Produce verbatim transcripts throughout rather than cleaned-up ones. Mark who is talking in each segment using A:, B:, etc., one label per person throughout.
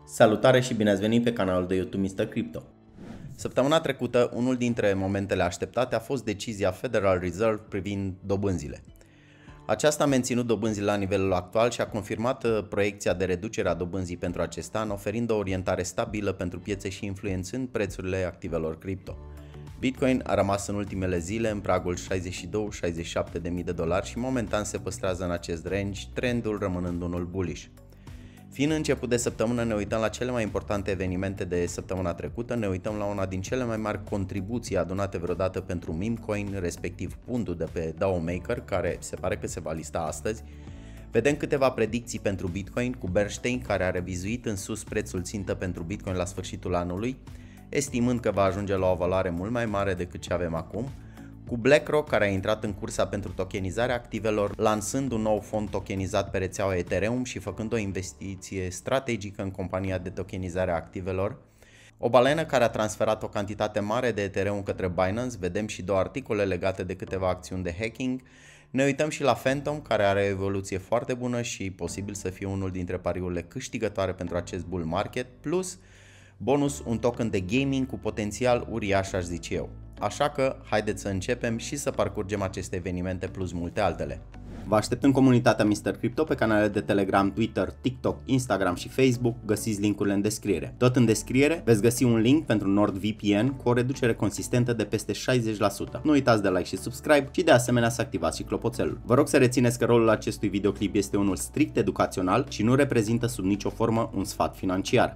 A: Salutare și bine ați venit pe canalul de YouTube mister Crypto. Săptămâna trecută, unul dintre momentele așteptate a fost decizia Federal Reserve privind dobânzile. Aceasta a menținut dobânzile la nivelul actual și a confirmat proiecția de reducere a dobânzii pentru acest an, oferind o orientare stabilă pentru piețe și influențând prețurile activelor cripto. Bitcoin a rămas în ultimele zile în pragul șaizeci și doi - șaizeci și șapte de mii de dolari și momentan se păstrează în acest range, trendul rămânând unul bullish. Fiind început de săptămână, ne uităm la cele mai importante evenimente de săptămâna trecută, ne uităm la una din cele mai mari contribuții adunate vreodată pentru meme coin, respectiv pundul de pe D A O Maker, care se pare că se va lista astăzi. Vedem câteva predicții pentru Bitcoin cu Bernstein, care a revizuit în sus prețul țintă pentru Bitcoin la sfârșitul anului, estimând că va ajunge la o valoare mult mai mare decât ce avem acum, cu BlackRock, care a intrat în cursa pentru tokenizarea activelor, lansând un nou fond tokenizat pe rețeaua Ethereum și făcând o investiție strategică în compania de tokenizare a activelor. O balenă care a transferat o cantitate mare de Ethereum către Binance, vedem și două articole legate de câteva acțiuni de hacking. Ne uităm și la Phantom, care are o evoluție foarte bună și posibil să fie unul dintre pariurile câștigătoare pentru acest bull market, plus bonus, un token de gaming cu potențial uriaș, aș zice eu. Așa că haideți să începem și să parcurgem aceste evenimente plus multe altele. Vă aștept în comunitatea mister Crypto pe canalele de Telegram, Twitter, TikTok, Instagram și Facebook, găsiți linkurile în descriere. Tot în descriere veți găsi un link pentru NordVPN cu o reducere consistentă de peste șaizeci la sută. Nu uitați de like și subscribe și de asemenea să activați și clopoțelul. Vă rog să rețineți că rolul acestui videoclip este unul strict educațional și nu reprezintă sub nicio formă un sfat financiar.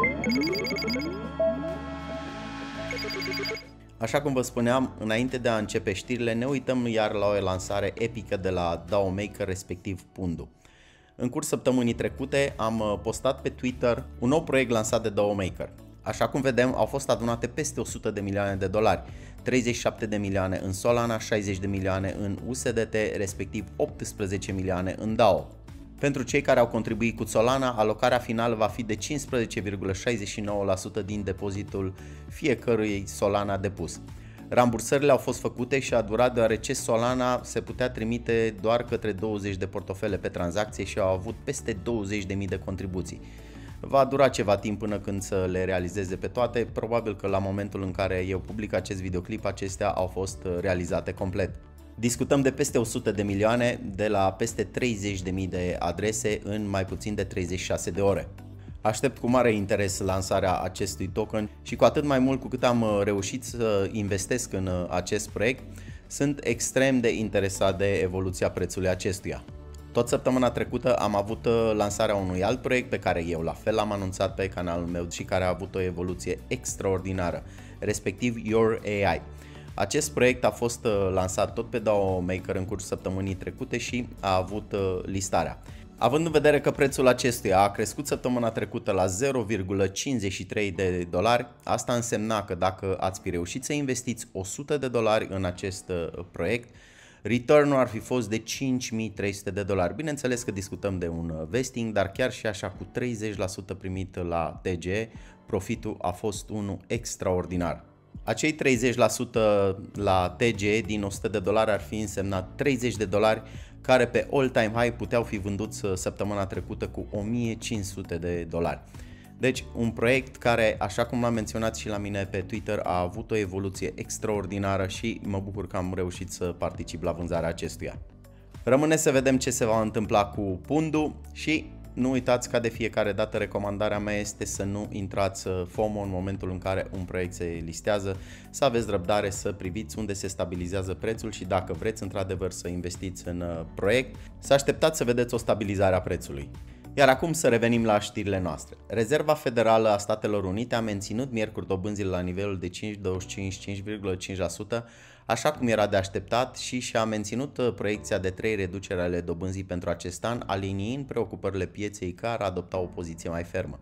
A: Așa cum vă spuneam, înainte de a începe știrile, ne uităm iar la o lansare epică de la D A O Maker, respectiv Pundu. În curs săptămânii trecute am postat pe Twitter un nou proiect lansat de D A O Maker. Așa cum vedem, au fost adunate peste o sută de milioane de dolari, treizeci și șapte de milioane în Solana, șaizeci de milioane în U S D T, respectiv optsprezece milioane în D A O. Pentru cei care au contribuit cu Solana, alocarea finală va fi de cincisprezece virgulă șaizeci și nouă la sută din depozitul fiecărui Solana depus. Rambursările au fost făcute și a durat deoarece Solana se putea trimite doar către douăzeci de portofele pe tranzacție și au avut peste douăzeci de mii de contribuții. Va dura ceva timp până când să le realizeze pe toate, probabil că la momentul în care eu public acest videoclip, acestea au fost realizate complet. Discutăm de peste o sută de milioane, de la peste treizeci de mii de adrese în mai puțin de treizeci și șase de ore. Aștept cu mare interes lansarea acestui token și cu atât mai mult cu cât am reușit să investesc în acest proiect, sunt extrem de interesat de evoluția prețului acestuia. Tot săptămâna trecută am avut lansarea unui alt proiect pe care eu la fel l-am anunțat pe canalul meu și care a avut o evoluție extraordinară, respectiv Your A I. Acest proiect a fost lansat tot pe D A O Maker în cursul săptămânii trecute și a avut listarea. Având în vedere că prețul acestuia a crescut săptămâna trecută la zero virgulă cincizeci și trei de dolari, asta însemna că dacă ați fi reușit să investiți o sută de dolari în acest proiect, return-ul ar fi fost de cinci mii trei sute de dolari. Bineînțeles că discutăm de un vesting, dar chiar și așa cu treizeci la sută primit la T G, profitul a fost unul extraordinar. Acei treizeci la sută la T G din o sută de dolari ar fi însemnat treizeci de dolari care pe all-time high puteau fi vânduți săptămâna trecută cu o mie cinci sute de dolari. Deci un proiect care, așa cum l-am menționat și la mine pe Twitter, a avut o evoluție extraordinară și mă bucur că am reușit să particip la vânzarea acestuia. Rămâne să vedem ce se va întâmpla cu Pundu și nu uitați, ca de fiecare dată, recomandarea mea este să nu intrați FOMO în momentul în care un proiect se listează, să aveți răbdare, să priviți unde se stabilizează prețul și dacă vreți într-adevăr să investiți în proiect, să așteptați să vedeți o stabilizare a prețului. Iar acum să revenim la știrile noastre. Rezerva Federală a Statelor Unite a menținut miercuri dobânzile la nivelul de cinci virgulă douăzeci și cinci - cinci virgulă cinci la sută, așa cum era de așteptat, și și-a menținut proiecția de trei reduceri ale dobânzii pentru acest an, aliniind preocupările pieței care adopta o poziție mai fermă.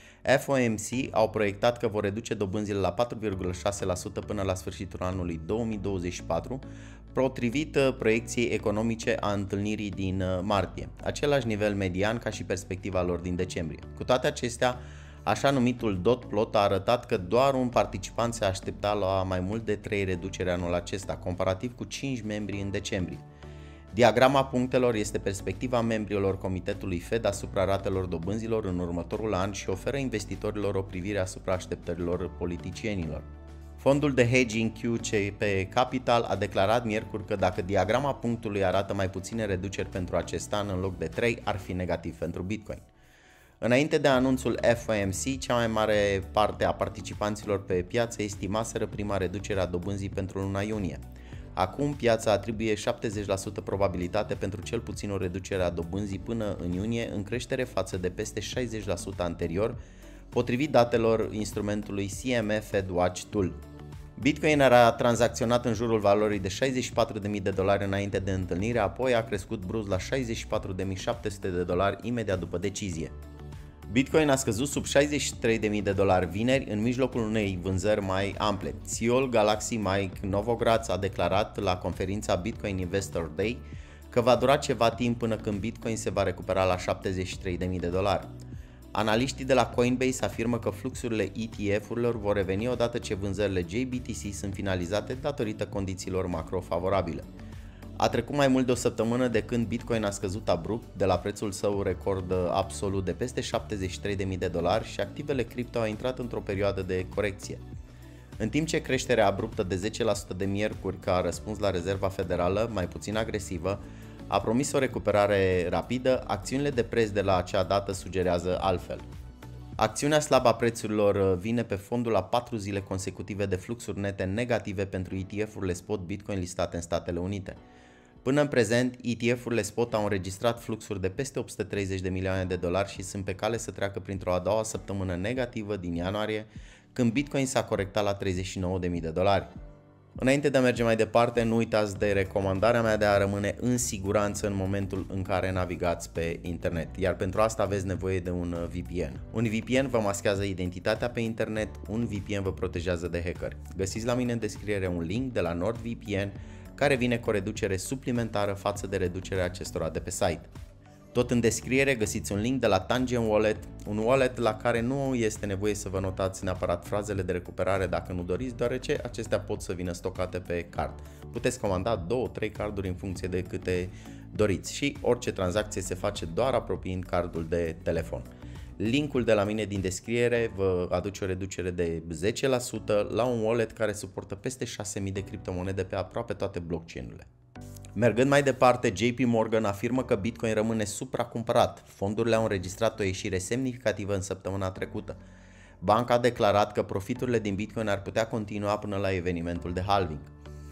A: F O M C au proiectat că vor reduce dobânzile la patru virgulă șase la sută până la sfârșitul anului două mii douăzeci și patru, potrivit proiecției economice a întâlnirii din martie, același nivel median ca și perspectiva lor din decembrie. Cu toate acestea, așa numitul dot plot a arătat că doar un participant se aștepta la mai mult de trei reduceri anul acesta, comparativ cu cinci membri în decembrie. Diagrama punctelor este perspectiva membrilor Comitetului Fed asupra ratelor dobânzilor în următorul an și oferă investitorilor o privire asupra așteptărilor politicienilor. Fondul de hedging Q C P Capital a declarat miercuri că dacă diagrama punctului arată mai puține reduceri pentru acest an în loc de trei, ar fi negativ pentru Bitcoin. Înainte de anunțul F O M C, cea mai mare parte a participanților pe piață estimaseră prima reducere a dobânzii pentru luna iunie. Acum, piața atribuie șaptezeci la sută probabilitate pentru cel puțin o reducere a dobânzii până în iunie, în creștere față de peste șaizeci la sută anterior, potrivit datelor instrumentului C M E Fed Watch Tool. Bitcoin era tranzacționat în jurul valorii de șaizeci și patru de mii de dolari înainte de întâlnire, apoi a crescut brusc la șaizeci și patru de mii șapte sute de dolari imediat după decizie. Bitcoin a scăzut sub șaizeci și trei de mii de dolari vineri, în mijlocul unei vânzări mai ample. C E O-ul Galaxy Mike Novogratz a declarat la conferința Bitcoin Investor Day că va dura ceva timp până când Bitcoin se va recupera la șaptezeci și trei de mii de dolari. Analiștii de la Coinbase afirmă că fluxurile E T F-urilor vor reveni odată ce vânzările J B T C sunt finalizate datorită condițiilor macro favorabile. A trecut mai mult de o săptămână de când Bitcoin a scăzut abrupt de la prețul său record absolut de peste șaptezeci și trei de mii de dolari și activele cripto au intrat într-o perioadă de corecție. În timp ce creșterea abruptă de zece la sută de miercuri ca răspuns la Rezerva Federală, mai puțin agresivă, a promis o recuperare rapidă, acțiunile de preț de la acea dată sugerează altfel. Acțiunea slabă a prețurilor vine pe fondul a patru zile consecutive de fluxuri nete negative pentru E T F-urile spot Bitcoin listate în Statele Unite. Până în prezent, E T F-urile spot au înregistrat fluxuri de peste opt sute treizeci de milioane de dolari și sunt pe cale să treacă printr-o a doua săptămână negativă din ianuarie, când Bitcoin s-a corectat la treizeci și nouă de mii de dolari. Înainte de a merge mai departe, nu uitați de recomandarea mea de a rămâne în siguranță în momentul în care navigați pe internet, iar pentru asta aveți nevoie de un V P N. Un V P N vă maschează identitatea pe internet, un V P N vă protejează de hackeri. Găsiți la mine în descriere un link de la NordVPN care vine cu o reducere suplimentară față de reducerea acestora de pe site. Tot în descriere găsiți un link de la Tangent Wallet, un wallet la care nu este nevoie să vă notați neapărat frazele de recuperare dacă nu doriți, deoarece acestea pot să vină stocate pe card. Puteți comanda două trei carduri în funcție de câte doriți și orice tranzacție se face doar apropiind cardul de telefon. Linkul de la mine din descriere vă aduce o reducere de zece la sută la un wallet care suportă peste șase mii de criptomonede pe aproape toate blockchain-urile. Mergând mai departe, J P Morgan afirmă că Bitcoin rămâne supracumpărat. Fondurile au înregistrat o ieșire semnificativă în săptămâna trecută. Banca a declarat că profiturile din Bitcoin ar putea continua până la evenimentul de halving.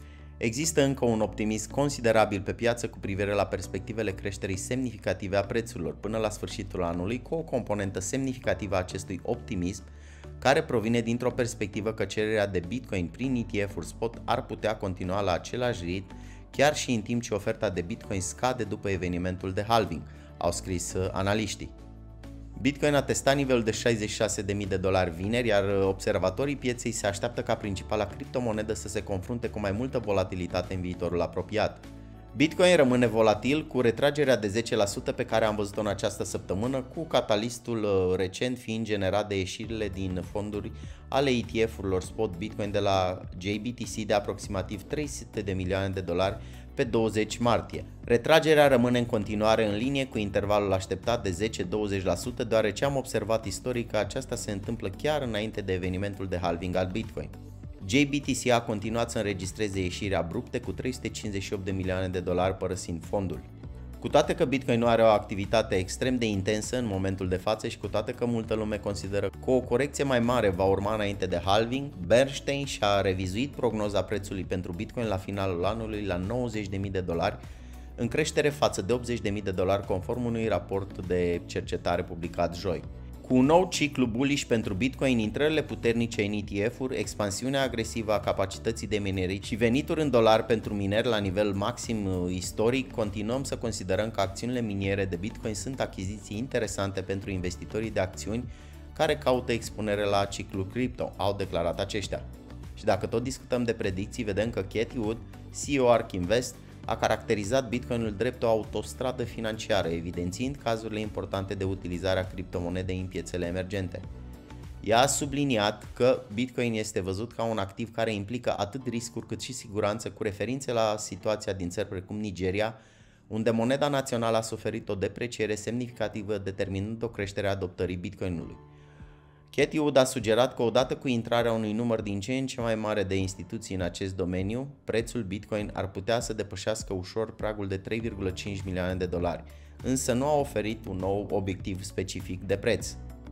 A: Există încă un optimism considerabil pe piață cu privire la perspectivele creșterii semnificative a prețurilor până la sfârșitul anului, cu o componentă semnificativă a acestui optimism care provine dintr-o perspectivă că cererea de Bitcoin prin E T F-uri spot ar putea continua la același ritm chiar și în timp ce oferta de Bitcoin scade după evenimentul de halving, au scris analiștii. Bitcoin a testat nivelul de șaizeci și șase de mii de dolari vineri, iar observatorii pieței se așteaptă ca principala criptomonedă să se confrunte cu mai multă volatilitate în viitorul apropiat. Bitcoin rămâne volatil cu retragerea de zece la sută pe care am văzut-o în această săptămână, cu catalistul recent fiind generat de ieșirile din fonduri ale E T F-urilor spot Bitcoin de la J B T C de aproximativ trei sute de milioane de dolari pe douăzeci martie. Retragerea rămâne în continuare în linie cu intervalul așteptat de zece la douăzeci la sută, deoarece am observat istoric că aceasta se întâmplă chiar înainte de evenimentul de halving al Bitcoin. J B T C a continuat să înregistreze ieșiri abrupte cu trei sute cincizeci și opt de milioane de dolari părăsind fondul. Cu toate că Bitcoin nu are o activitate extrem de intensă în momentul de față și cu toate că multă lume consideră că o corecție mai mare va urma înainte de halving, Bernstein și-a revizuit prognoza prețului pentru Bitcoin la finalul anului la nouăzeci de mii de dolari, în creștere față de optzeci de mii de dolari conform unui raport de cercetare publicat joi. Cu un nou ciclu bullish pentru Bitcoin, intrările puternice în E T F-uri, expansiunea agresivă a capacității de minerit și venituri în dolari pentru mineri la nivel maxim istoric, continuăm să considerăm că acțiunile miniere de Bitcoin sunt achiziții interesante pentru investitorii de acțiuni care caută expunere la ciclu cripto, au declarat aceștia. Și dacă tot discutăm de predicții, vedem că Cathie Wood, C E O ARK Invest, a caracterizat Bitcoinul drept o autostradă financiară, evidențiind cazurile importante de utilizare a criptomonedei în piețele emergente. Ea a subliniat că Bitcoin este văzut ca un activ care implică atât riscuri cât și siguranță, cu referințe la situația din țări precum Nigeria, unde moneda națională a suferit o depreciere semnificativă, determinând o creștere a adoptării Bitcoinului. Cathie Wood a sugerat că odată cu intrarea unui număr din ce în ce mai mare de instituții în acest domeniu, prețul Bitcoin ar putea să depășească ușor pragul de trei virgulă cinci milioane de dolari, însă nu a oferit un nou obiectiv specific de preț.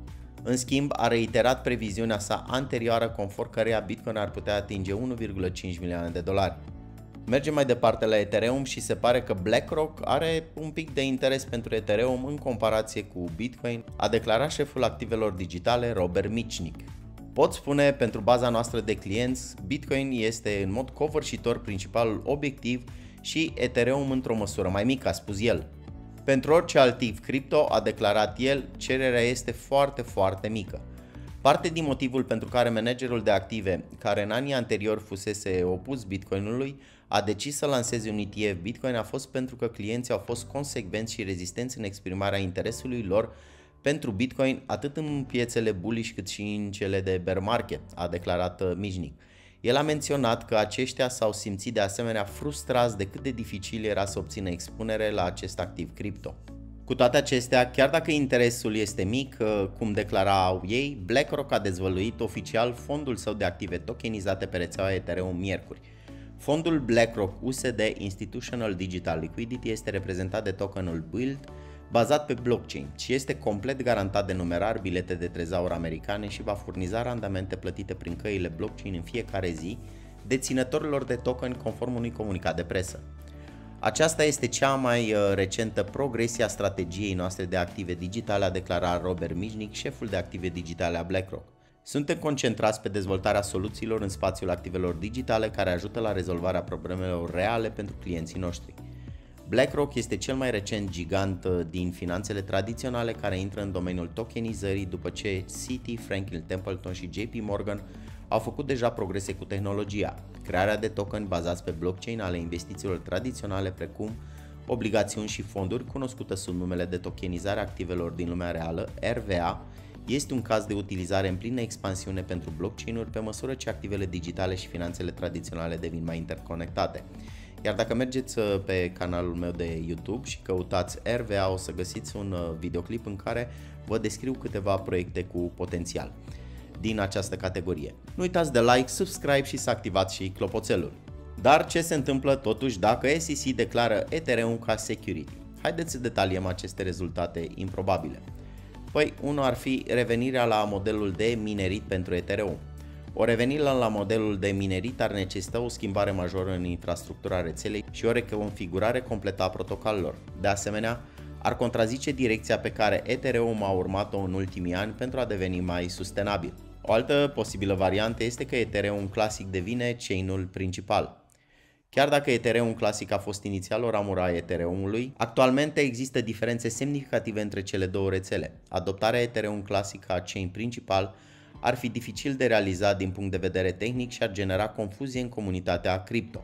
A: În schimb, a reiterat previziunea sa anterioară conform căreia Bitcoin ar putea atinge unu virgulă cinci milioane de dolari. Mergem mai departe la Ethereum și se pare că BlackRock are un pic de interes pentru Ethereum în comparație cu Bitcoin, a declarat șeful activelor digitale Robert Mitchnick. Pot spune pentru baza noastră de clienți, Bitcoin este în mod covârșitor principalul obiectiv și Ethereum într-o măsură mai mică, a spus el. Pentru orice activ cripto, a declarat el, cererea este foarte, foarte mică. Parte din motivul pentru care managerul de active, care în anii anteriori fusese opus Bitcoinului, a decis să lanseze un E T F Bitcoin a fost pentru că clienții au fost consecvenți și rezistenți în exprimarea interesului lor pentru Bitcoin atât în piețele bullish cât și în cele de bear market, a declarat Mitchnick. El a menționat că aceștia s-au simțit de asemenea frustrați de cât de dificil era să obțină expunere la acest activ cripto. Cu toate acestea, chiar dacă interesul este mic, cum declarau ei, BlackRock a dezvăluit oficial fondul său de active tokenizate pe rețeaua Ethereum miercuri. Fondul BlackRock U S D Institutional Digital Liquidity este reprezentat de tokenul B I L D, bazat pe blockchain și este complet garantat de numerar bilete de trezaur americane și va furniza randamente plătite prin căile blockchain în fiecare zi deținătorilor de token conform unui comunicat de presă. Aceasta este cea mai recentă progresie a strategiei noastre de active digitale, a declarat Robert Mitchnick, șeful de active digitale a BlackRock. Suntem concentrați pe dezvoltarea soluțiilor în spațiul activelor digitale care ajută la rezolvarea problemelor reale pentru clienții noștri. BlackRock este cel mai recent gigant din finanțele tradiționale care intră în domeniul tokenizării după ce Citi, Franklin Templeton și J P Morgan au făcut deja progrese cu tehnologia, crearea de token bazați pe blockchain ale investițiilor tradiționale precum obligațiuni și fonduri, cunoscută sub numele de tokenizare a activelor din lumea reală, R V A, este un caz de utilizare în plină expansiune pentru blockchain-uri pe măsură ce activele digitale și finanțele tradiționale devin mai interconectate. Iar dacă mergeți pe canalul meu de YouTube și căutați R V A, o să găsiți un videoclip în care vă descriu câteva proiecte cu potențial din această categorie. Nu uitați de like, subscribe și să activați și clopoțelul. Dar ce se întâmplă totuși dacă S E C declară Ethereum ca security? Haideți să detaliem aceste rezultate improbabile. Păi, unul ar fi revenirea la modelul de minerit pentru Ethereum. O revenire la modelul de minerit ar necesita o schimbare majoră în infrastructura rețelei și o reconfigurare completă a protocolelor. De asemenea, ar contrazice direcția pe care Ethereum a urmat-o în ultimii ani pentru a deveni mai sustenabil. O altă posibilă variantă este că Ethereum Classic devine chain-ul principal. Chiar dacă Ethereum Classic a fost inițial o ramură a Ethereum-ului, actualmente există diferențe semnificative între cele două rețele. Adoptarea Ethereum Classic ca chain principal ar fi dificil de realizat din punct de vedere tehnic și ar genera confuzie în comunitatea cripto.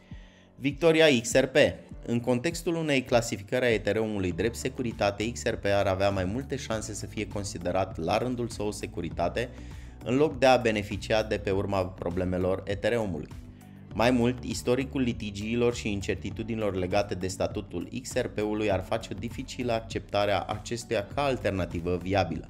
A: Victoria X R P. În contextul unei clasificări a Ethereum-ului drept securitate, X R P ar avea mai multe șanse să fie considerat la rândul său o securitate, în loc de a beneficia de pe urma problemelor Ethereum-ului. Mai mult, istoricul litigiilor și incertitudinilor legate de statutul X R P-ului ar face dificilă acceptarea acestuia ca alternativă viabilă.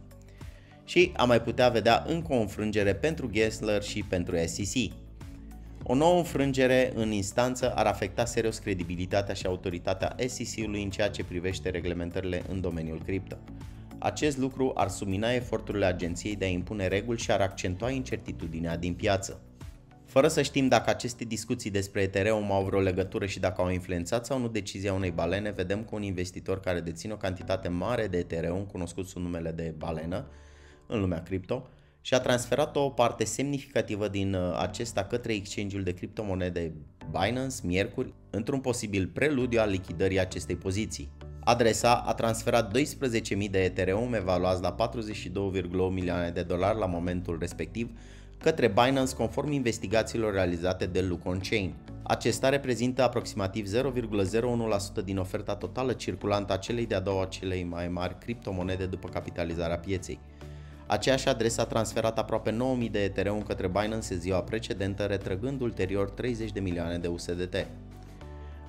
A: Și am mai putea vedea încă o înfrângere pentru Gensler și pentru S E C. O nouă înfrângere în instanță ar afecta serios credibilitatea și autoritatea S E C-ului în ceea ce privește reglementările în domeniul cripto. Acest lucru ar submina eforturile agenției de a impune reguli și ar accentua incertitudinea din piață. Fără să știm dacă aceste discuții despre Ethereum au vreo legătură și dacă au influențat sau nu decizia unei balene, vedem că un investitor care deține o cantitate mare de Ethereum, cunoscut sub numele de balenă în lumea cripto, și a transferat o parte semnificativă din acesta către exchange-ul de criptomonede Binance miercuri, într-un posibil preludiu al lichidării acestei poziții. Adresa a transferat doisprezece mii de Ethereum evaluați la patruzeci și două virgulă opt milioane de dolari la momentul respectiv către Binance conform investigațiilor realizate de Lucon Chain. Acesta reprezintă aproximativ zero virgulă zero unu la sută din oferta totală circulantă a celei de-a doua celei mai mari criptomonede după capitalizarea pieței. Aceeași adresă a transferat aproape nouă mii de Ethereum către Binance ziua precedentă, retrăgând ulterior treizeci de milioane de U S D T.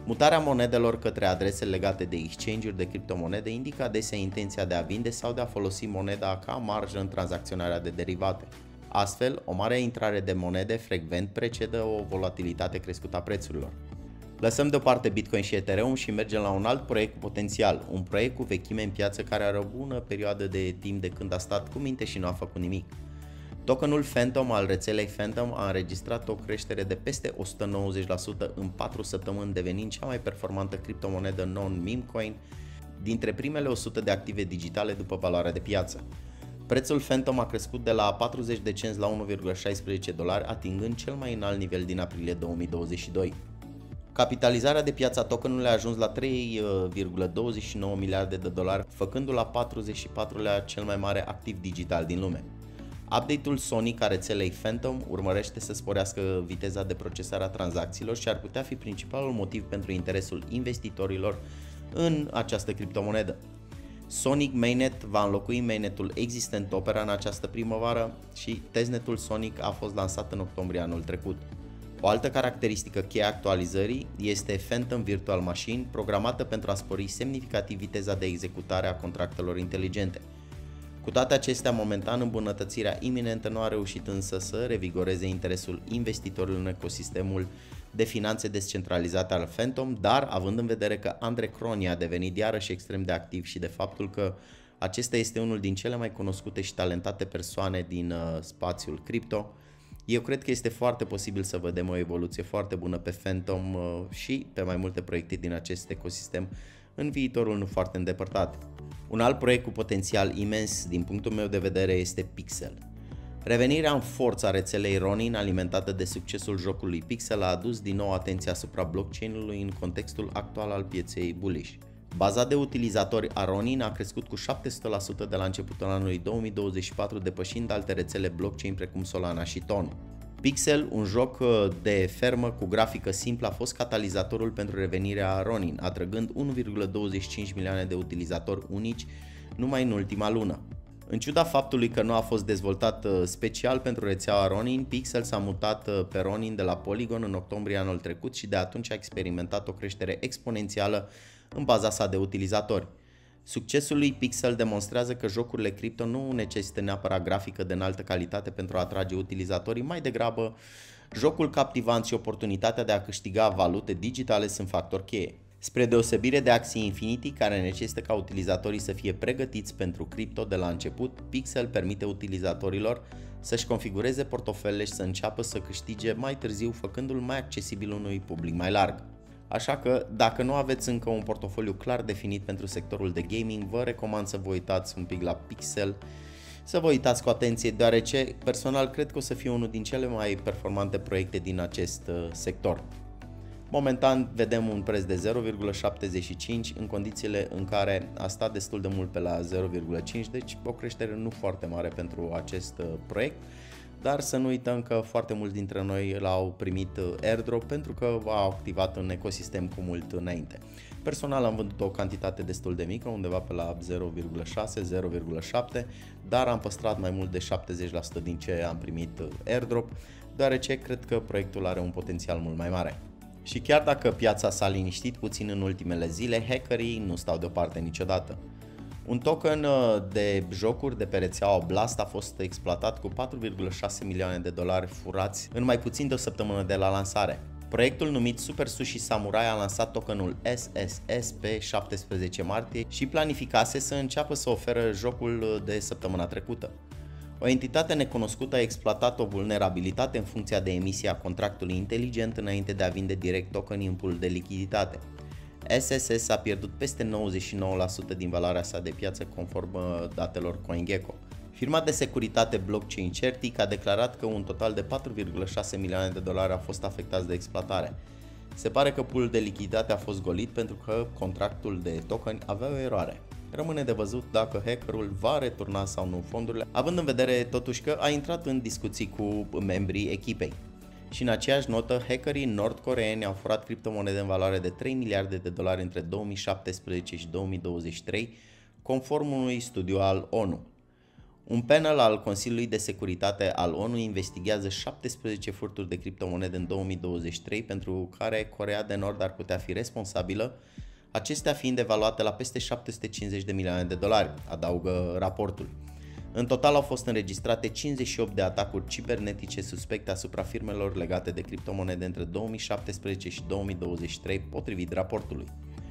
A: Mutarea monedelor către adrese legate de exchange-uri de criptomonede indică adesea intenția de a vinde sau de a folosi moneda ca marjă în tranzacționarea de derivate. Astfel, o mare intrare de monede frecvent precedă o volatilitate crescută a prețurilor. Lăsăm deoparte Bitcoin și Ethereum și mergem la un alt proiect cu potențial, un proiect cu vechime în piață care are o bună perioadă de timp de când a stat cu minte și nu a făcut nimic. Tokenul Phantom al rețelei Phantom a înregistrat o creștere de peste o sută nouăzeci la sută în patru săptămâni, devenind cea mai performantă criptomonedă non-meme coin dintre primele o sută de active digitale după valoarea de piață. Prețul Phantom a crescut de la patruzeci de cenți la unu virgulă șaisprezece dolari, atingând cel mai înalt nivel din aprilie două mii douăzeci și doi. Capitalizarea de piață a tokenului a ajuns la trei virgulă douăzeci și nouă miliarde de dolari, făcându-l la patruzeci și patrulea cel mai mare activ digital din lume. Update-ul Sonic a rețelei Phantom urmărește să sporească viteza de procesare a tranzacțiilor și ar putea fi principalul motiv pentru interesul investitorilor în această criptomonedă. Sonic Mainnet va înlocui mainnetul existent Opera în această primăvară și testnetul Sonic a fost lansat în octombrie anul trecut. O altă caracteristică cheie a actualizării este Phantom Virtual Machine, programată pentru a spori semnificativ viteza de executare a contractelor inteligente. Cu toate acestea, momentan îmbunătățirea iminentă nu a reușit însă să revigoreze interesul investitorilor în ecosistemul de finanțe descentralizate al Phantom, dar având în vedere că Andre Cronje a devenit iarăși extrem de activ și de faptul că acesta este unul din cele mai cunoscute și talentate persoane din uh, spațiul cripto, eu cred că este foarte posibil să vedem o evoluție foarte bună pe Phantom uh, și pe mai multe proiecte din acest ecosistem în viitorul nu foarte îndepărtat. Un alt proiect cu potențial imens din punctul meu de vedere este Pixel. Revenirea în forță a rețelei Ronin, alimentată de succesul jocului Pixel, a adus din nou atenția asupra blockchain-ului în contextul actual al pieței bullish. Baza de utilizatori a Ronin a crescut cu șapte sute la sută de la începutul anului două mii douăzeci și patru, depășind alte rețele blockchain precum Solana și Ton. Pixel, un joc de fermă cu grafică simplă, a fost catalizatorul pentru revenirea Ronin, atrăgând unu virgulă douăzeci și cinci milioane de utilizatori unici numai în ultima lună. În ciuda faptului că nu a fost dezvoltat special pentru rețeaua Ronin, Pixel s-a mutat pe Ronin de la Polygon în octombrie anul trecut și de atunci a experimentat o creștere exponențială în baza sa de utilizatori. Succesul lui Pixel demonstrează că jocurile cripto nu necesită neapărat grafică de înaltă calitate pentru a atrage utilizatorii, mai degrabă jocul captivant și oportunitatea de a câștiga valute digitale sunt factori cheie. Spre deosebire de Axie Infinity, care necesită ca utilizatorii să fie pregătiți pentru cripto de la început, Pixel permite utilizatorilor să-și configureze portofelele și să înceapă să câștige mai târziu, făcându-l mai accesibil unui public mai larg. Așa că, dacă nu aveți încă un portofoliu clar definit pentru sectorul de gaming, vă recomand să vă uitați un pic la Pixel, să vă uitați cu atenție, deoarece personal cred că o să fie unul din cele mai performante proiecte din acest sector. Momentan vedem un preț de zero virgulă șaptezeci și cinci în condițiile în care a stat destul de mult pe la zero virgulă cinci, deci o creștere nu foarte mare pentru acest proiect. Dar să nu uităm că foarte mulți dintre noi l-au primit airdrop pentru că a activat un ecosistem cu mult înainte. Personal am vândut o cantitate destul de mică, undeva pe la zero virgulă șase - zero virgulă șapte, dar am păstrat mai mult de șaptezeci la sută din ce am primit airdrop, deoarece cred că proiectul are un potențial mult mai mare. Și chiar dacă piața s-a liniștit puțin în ultimele zile, hackerii nu stau deoparte niciodată. Un token de jocuri de pe rețeaua Blast a fost exploatat cu patru virgulă șase milioane de dolari furați în mai puțin de o săptămână de la lansare. Proiectul numit Super Sushi Samurai a lansat tokenul S S S pe șaptesprezece martie și planificase să înceapă să ofere jocul de săptămâna trecută. O entitate necunoscută a exploatat o vulnerabilitate în funcția de emisia contractului inteligent înainte de a vinde direct tokenii în pool de lichiditate. S S S a pierdut peste nouăzeci și nouă la sută din valoarea sa de piață conform datelor CoinGecko. Firma de securitate blockchain Certic a declarat că un total de patru virgulă șase milioane de dolari au fost afectați de exploatare. Se pare că poolul de lichiditate a fost golit pentru că contractul de token avea o eroare. Rămâne de văzut dacă hackerul va returna sau nu fondurile, având în vedere totuși că a intrat în discuții cu membrii echipei. Și în aceeași notă, hackerii nord-coreeni au furat criptomonede în valoare de trei miliarde de dolari între două mii șaptesprezece și două mii douăzeci și trei, conform unui studiu al ONU. Un panel al Consiliului de Securitate al O N U investigează șaptesprezece furturi de criptomonede în două mii douăzeci și trei pentru care Coreea de Nord ar putea fi responsabilă, acestea fiind evaluate la peste șapte sute cincizeci de milioane de dolari, adaugă raportul. În total au fost înregistrate cincizeci și opt de atacuri cibernetice suspecte asupra firmelor legate de criptomonede între două mii șaptesprezece și două mii douăzeci și trei, potrivit raportului.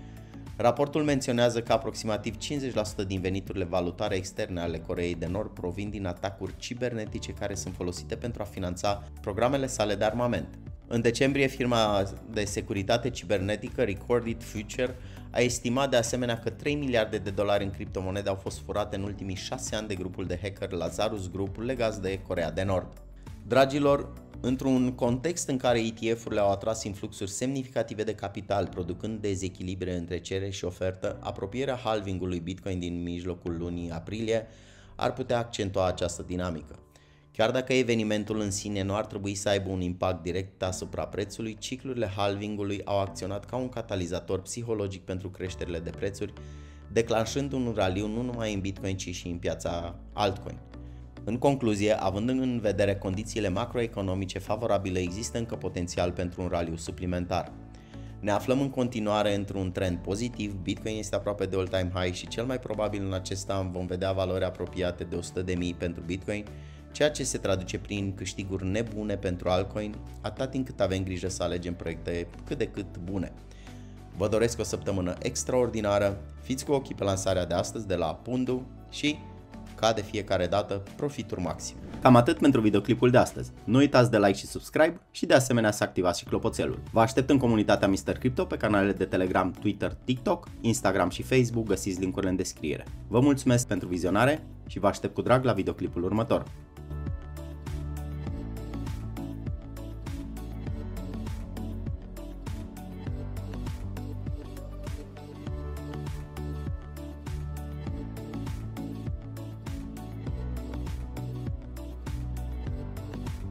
A: Raportul menționează că aproximativ cincizeci la sută din veniturile valutare externe ale Coreei de Nord provin din atacuri cibernetice care sunt folosite pentru a finanța programele sale de armament. În decembrie, firma de securitate cibernetică Recorded Future a estimat de asemenea că trei miliarde de dolari în criptomonede au fost furate în ultimii șase ani de grupul de hacker Lazarus Group legați de Coreea de Nord. Dragilor, într-un context în care E T F-urile au atras influxuri semnificative de capital, producând dezechilibre între cerere și ofertă, apropierea halvingului Bitcoin din mijlocul lunii aprilie ar putea accentua această dinamică. Chiar dacă evenimentul în sine nu ar trebui să aibă un impact direct asupra prețului, ciclurile halvingului au acționat ca un catalizator psihologic pentru creșterile de prețuri, declanșând un raliu nu numai în Bitcoin, ci și în piața altcoin. În concluzie, având în vedere condițiile macroeconomice favorabile, există încă potențial pentru un raliu suplimentar. Ne aflăm în continuare într-un trend pozitiv, Bitcoin este aproape de all-time high și cel mai probabil în acest an vom vedea valori apropiate de o sută de mii pentru Bitcoin, ceea ce se traduce prin câștiguri nebune pentru altcoin, atât timp cât avem grijă să alegem proiecte cât de cât bune. Vă doresc o săptămână extraordinară, fiți cu ochii pe lansarea de astăzi de la Pundu și, ca de fiecare dată, profituri maxim. Cam atât pentru videoclipul de astăzi. Nu uitați de like și subscribe și de asemenea să activați și clopoțelul. Vă aștept în comunitatea mister Crypto pe canalele de Telegram, Twitter, TikTok, Instagram și Facebook, găsiți link-urile în descriere. Vă mulțumesc pentru vizionare și vă aștept cu drag la videoclipul următor.